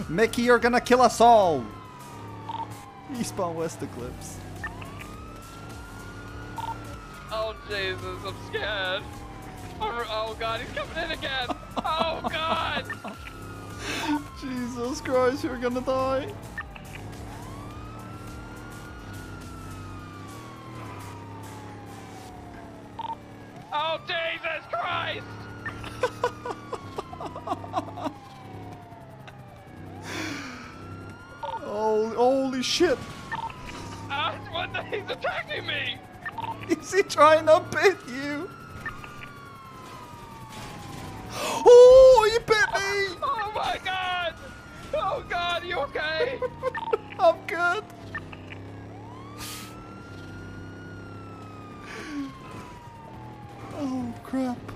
Mickey, you're gonna kill us all! Eastbound West Eclipse. Oh Jesus, I'm scared. Oh God, he's coming in again. Oh God! Jesus Christ, you're gonna die. Oh Jesus Christ! Oh, holy shit! He's attacking me! Is he trying to bit you? Oh, he bit me! Oh my God! Oh God, you okay? I'm good. Oh crap.